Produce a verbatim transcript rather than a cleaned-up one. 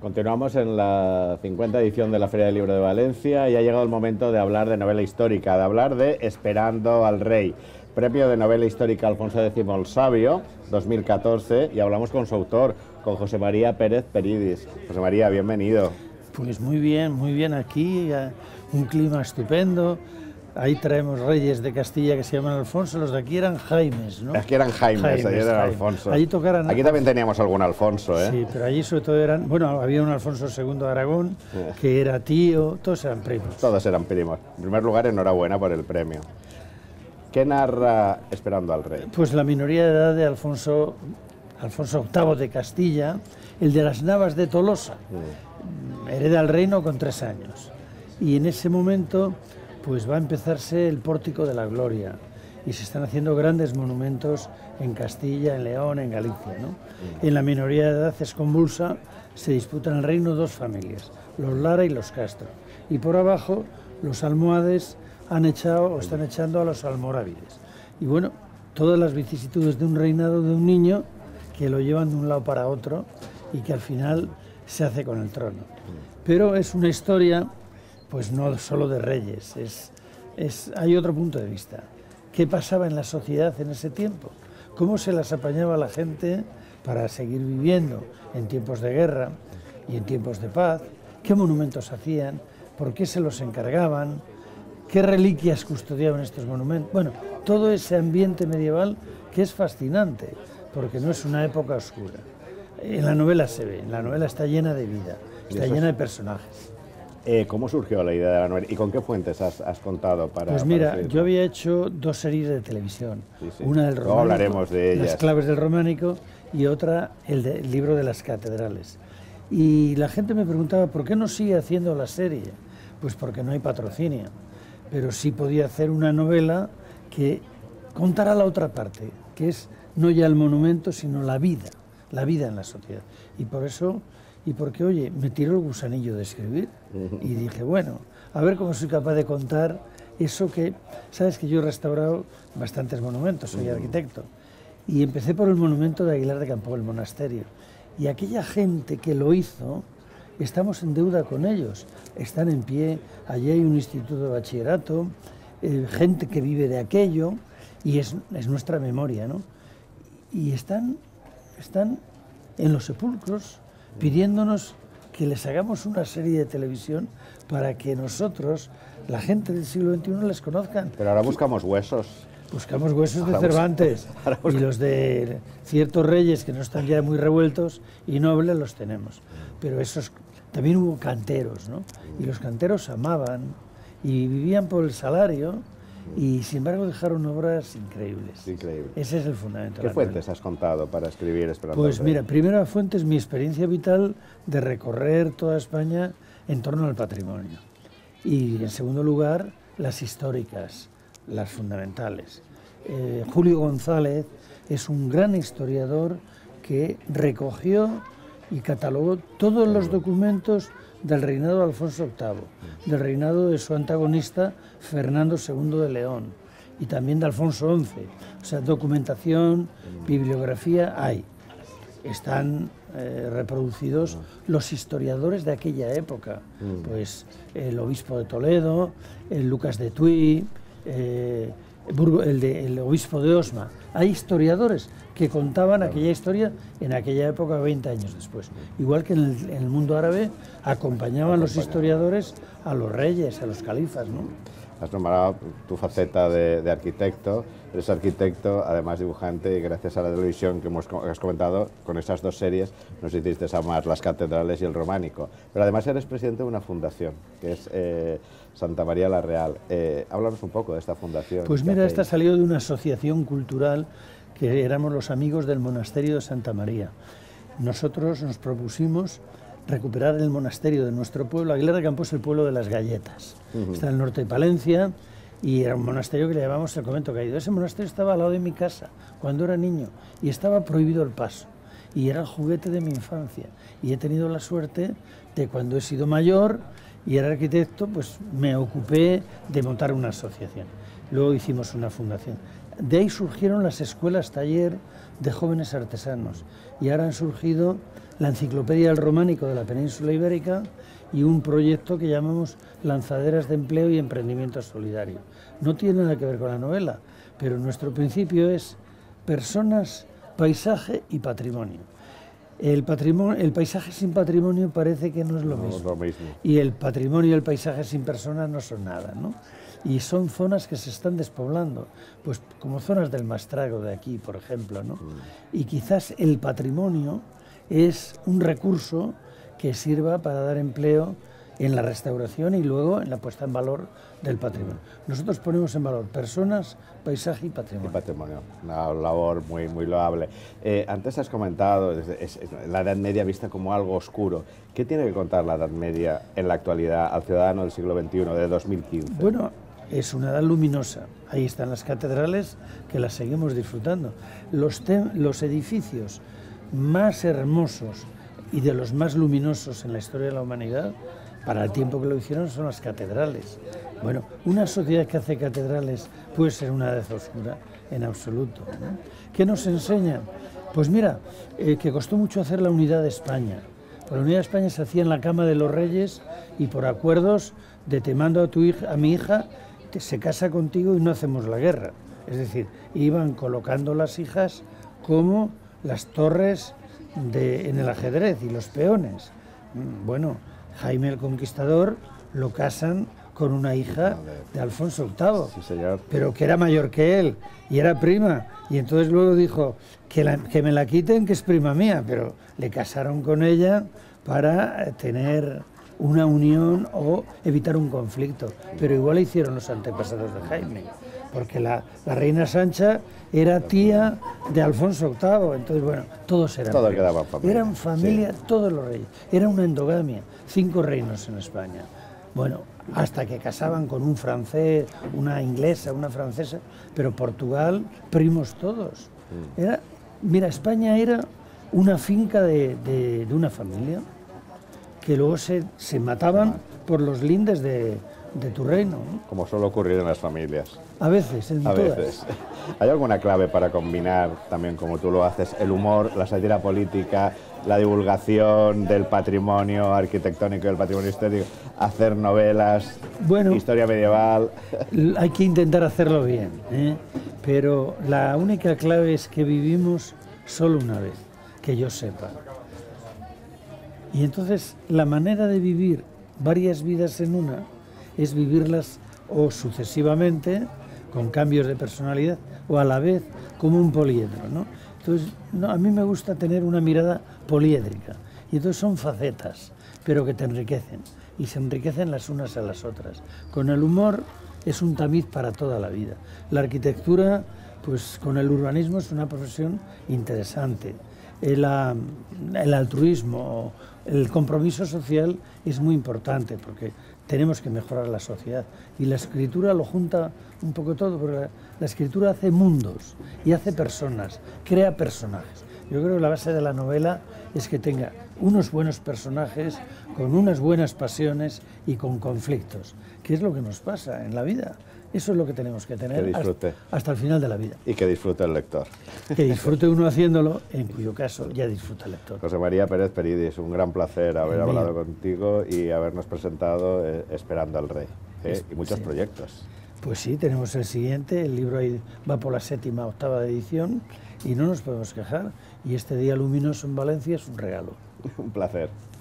Continuamos en la cincuenta edición de la Feria del Libro de Valencia y ha llegado el momento de hablar de novela histórica, de hablar de Esperando al Rey, premio de novela histórica Alfonso décimo el Sabio, dos mil catorce, y hablamos con su autor, con José María Pérez Peridis. José María, bienvenido. Pues muy bien, muy bien aquí, un clima estupendo. Ahí traemos reyes de Castilla que se llaman Alfonso, los de aquí eran Jaimes, ¿no? Aquí eran Jaimes, Jaimes allí eran Jaime. Alfonso. Allí tocaran... Aquí también teníamos algún Alfonso, ¿eh? Sí, pero allí sobre todo eran... Bueno, había un Alfonso segundo de Aragón, que era tío, todos eran primos. Todos eran primos. En primer lugar, enhorabuena por el premio. ¿Qué narra Esperando al Rey? Pues la minoría de edad de Alfonso, Alfonso octavo de Castilla, el de las Navas de Tolosa. Mm. Hereda el reino con tres años. Y en ese momento... pues va a empezarse el Pórtico de la Gloria y se están haciendo grandes monumentos en Castilla, en León, en Galicia, ¿no? Mm. En la minoría de edad es convulsa, se disputan el reino dos familias, los Lara y los Castro, y por abajo los almohades han echado o están echando a los almorávides. Y bueno, todas las vicisitudes de un reinado de un niño que lo llevan de un lado para otro y que al final se hace con el trono. Pero es una historia... pues no solo de reyes, es, es, hay otro punto de vista. ¿Qué pasaba en la sociedad en ese tiempo? ¿Cómo se las apañaba la gente para seguir viviendo en tiempos de guerra y en tiempos de paz? ¿Qué monumentos hacían? ¿Por qué se los encargaban? ¿Qué reliquias custodiaban estos monumentos? Bueno, todo ese ambiente medieval que es fascinante, porque no es una época oscura. En la novela se ve, en la novela está llena de vida, está llena de personajes. Eh, ¿Cómo surgió la idea de la novela y con qué fuentes has, has contado para...? Pues mira, para yo había hecho dos series de televisión, sí, sí. Una del románico, luego hablaremos de ellas. Las claves del románico, y otra el, de, el libro de las catedrales. Y la gente me preguntaba, ¿por qué no sigue haciendo la serie? Pues porque no hay patrocinio, pero sí podía hacer una novela que contara la otra parte, que es no ya el monumento, sino la vida, la vida en la sociedad. Y por eso... Y porque, oye, me tiró el gusanillo de escribir y dije, bueno, a ver cómo soy capaz de contar eso que... Sabes que yo he restaurado bastantes monumentos, soy arquitecto, y empecé por el monumento de Aguilar de Campo, el monasterio. Y aquella gente que lo hizo, estamos en deuda con ellos. Están en pie, allí hay un instituto de bachillerato, eh, gente que vive de aquello, y es, es nuestra memoria, ¿no? Y están, están en los sepulcros, pidiéndonos que les hagamos una serie de televisión para que nosotros, la gente del siglo veintiuno, les conozcan. Pero ahora buscamos huesos. Buscamos huesos de Cervantes y los de ciertos reyes que no están ya muy revueltos y nobles los tenemos. Pero esos, también hubo canteros, ¿no? Y los canteros amaban y vivían por el salario. Y sin embargo dejaron obras increíbles. Increíble. Ese es el fundamento. ¿Qué fuentes has contado para escribir Esperando Pues al Rey? mira, primera fuente es mi experiencia vital de recorrer toda España en torno al patrimonio. Y en segundo lugar, las históricas, las fundamentales. Eh, Julio González es un gran historiador que recogió y catalogó todos los documentos del reinado de Alfonso octavo, del reinado de su antagonista Fernando segundo de León y también de Alfonso once. O sea, documentación, bibliografía hay. Están eh, reproducidos los historiadores de aquella época, pues el obispo de Toledo, el Lucas de Tuy, eh, el, de, el obispo de Osma. Hay historiadores que contaban aquella historia en aquella época, veinte años después. Igual que en el, en el mundo árabe acompañaban los historiadores a los reyes, a los califas, ¿no? Has nombrado tu faceta de, de arquitecto, eres arquitecto, además dibujante, y gracias a la televisión que hemos que has comentado, con esas dos series nos hiciste amar las catedrales y el románico. Pero además eres presidente de una fundación, que es eh, Santa María la Real. Eh, háblanos un poco de esta fundación. Pues mira, esta salió de una asociación cultural que éramos los amigos del monasterio de Santa María. Nosotros nos propusimos recuperar el monasterio de nuestro pueblo. Aguilar de Campo es el pueblo de las galletas. Uh-huh. Está en el norte de Palencia y era un monasterio que le llamamos el Convento Caído. Ese monasterio estaba al lado de mi casa cuando era niño y estaba prohibido el paso. Y era el juguete de mi infancia. Y he tenido la suerte de cuando he sido mayor y era arquitecto, pues me ocupé de montar una asociación. Luego hicimos una fundación. De ahí surgieron las escuelas taller de jóvenes artesanos y ahora han surgido la Enciclopedia del Románico de la Península Ibérica y un proyecto que llamamos Lanzaderas de Empleo y Emprendimiento Solidario. No tiene nada que ver con la novela, pero nuestro principio es personas, paisaje y patrimonio. El, patrimonio, el paisaje sin patrimonio parece que no es lo, no, mismo. lo mismo. Y el patrimonio y el paisaje sin personas no son nada, ¿no? Y son zonas que se están despoblando, pues como zonas del Mastrago de aquí, por ejemplo, ¿no? Mm. Y quizás el patrimonio es un recurso que sirva para dar empleo en la restauración y luego en la puesta en valor del patrimonio. Nosotros ponemos en valor personas, paisaje y patrimonio. Y patrimonio, una labor muy, muy loable. Eh, antes has comentado es, es, es, la Edad Media vista como algo oscuro. ¿Qué tiene que contar la Edad Media en la actualidad al ciudadano del siglo veintiuno, de dos mil quince? Bueno, es una edad luminosa. Ahí están las catedrales que las seguimos disfrutando. Los, los edificios más hermosos y de los más luminosos en la historia de la humanidad, para el tiempo que lo hicieron, son las catedrales. Bueno, una sociedad que hace catedrales puede ser una edad oscura, en absoluto, ¿no? ¿Qué nos enseñan? Pues mira, eh, que costó mucho hacer la unidad de España. Por la unidad de España se hacía en la cama de los reyes y por acuerdos de te mando a tu hija, a mi hija, te, se casa contigo y no hacemos la guerra. Es decir, iban colocando las hijas como las torres de, en el ajedrez y los peones. Bueno, Jaime el Conquistador lo casan con una hija de Alfonso octavo, sí, señor. Pero que era mayor que él y era prima, y entonces luego dijo que, la, que me la quiten, que es prima mía, pero le casaron con ella para tener una unión o evitar un conflicto, pero igual hicieron los antepasados de Jaime, porque la, la reina Sancha era tía de Alfonso octavo, entonces bueno, todos eran Todo quedaba familia. Eran familia, sí. Todos los reyes, era una endogamia, cinco reinos en España. Bueno, hasta que casaban con un francés, una inglesa, una francesa, pero Portugal, primos todos. Era, mira, España era una finca de, de, de una familia que luego se, se mataban por los lindes de, de tu reino, ¿no? Como suele ocurrir en las familias. A veces, en A todas. veces. ¿Hay alguna clave para combinar, también como tú lo haces, el humor, la sátira política, la divulgación del patrimonio arquitectónico y del patrimonio histórico, hacer novelas, bueno, historia medieval? Hay que intentar hacerlo bien, ¿eh? Pero la única clave es que vivimos solo una vez, que yo sepa. Y entonces la manera de vivir varias vidas en una es vivirlas o sucesivamente, con cambios de personalidad, o a la vez como un poliedro, ¿no? Entonces, no, a mí me gusta tener una mirada poliédrica, y entonces son facetas, pero que te enriquecen, y se enriquecen las unas a las otras. Con el humor es un tamiz para toda la vida. La arquitectura, pues con el urbanismo es una profesión interesante. El, el altruismo, el compromiso social es muy importante, porque tenemos que mejorar la sociedad, y la escritura lo junta un poco todo, porque la, la escritura hace mundos y hace personas, crea personajes. Yo creo que la base de la novela es que tenga unos buenos personajes con unas buenas pasiones y con conflictos, que es lo que nos pasa en la vida. Eso es lo que tenemos que tener que hasta, hasta el final de la vida. Y que disfrute el lector. Que disfrute uno haciéndolo, en cuyo caso ya disfruta el lector. José María Pérez Peridis, un gran placer haber Bien. hablado contigo y habernos presentado eh, Esperando al Rey. ¿eh? Y muchos sí. proyectos. Pues sí, tenemos el siguiente, el libro ahí va por la séptima, octava edición y no nos podemos quejar. Y este día luminoso en Valencia es un regalo. Un placer.